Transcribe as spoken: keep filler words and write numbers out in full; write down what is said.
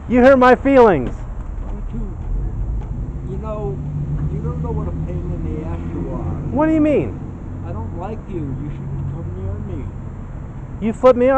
You hurt my feelings. Don't you, you know, you don't know what a pain in the ass you are. What do you mean? I don't like you. You shouldn't come near me. You flipped me off.